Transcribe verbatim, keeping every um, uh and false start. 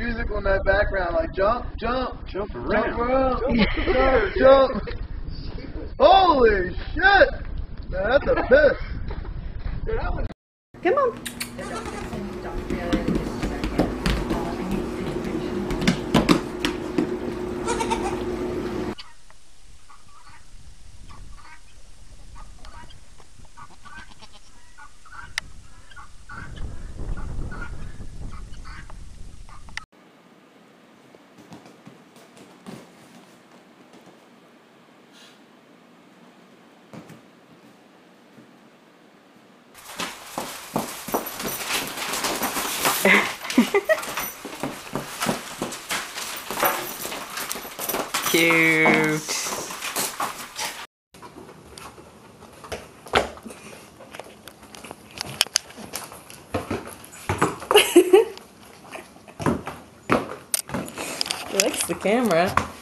music on that background, like jump, jump, jump around, jump around, jump, jump. Holy shit! Man, that's a piss. Come on. Cute. He likes the camera.